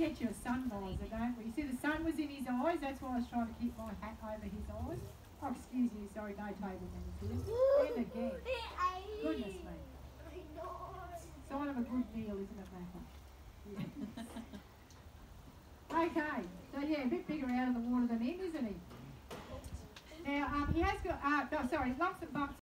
get you a sun visor, don't we? You see the sun was in his eyes, that's why I was trying to keep my hat over his eyes. Oh, excuse you, sorry, no table manners here. And again. Goodness me. Sign of a good meal, isn't it, Matthew? Yeah. Okay, so yeah, a bit bigger out of the water than in, isn't he? Now, he has got, lumps and bumps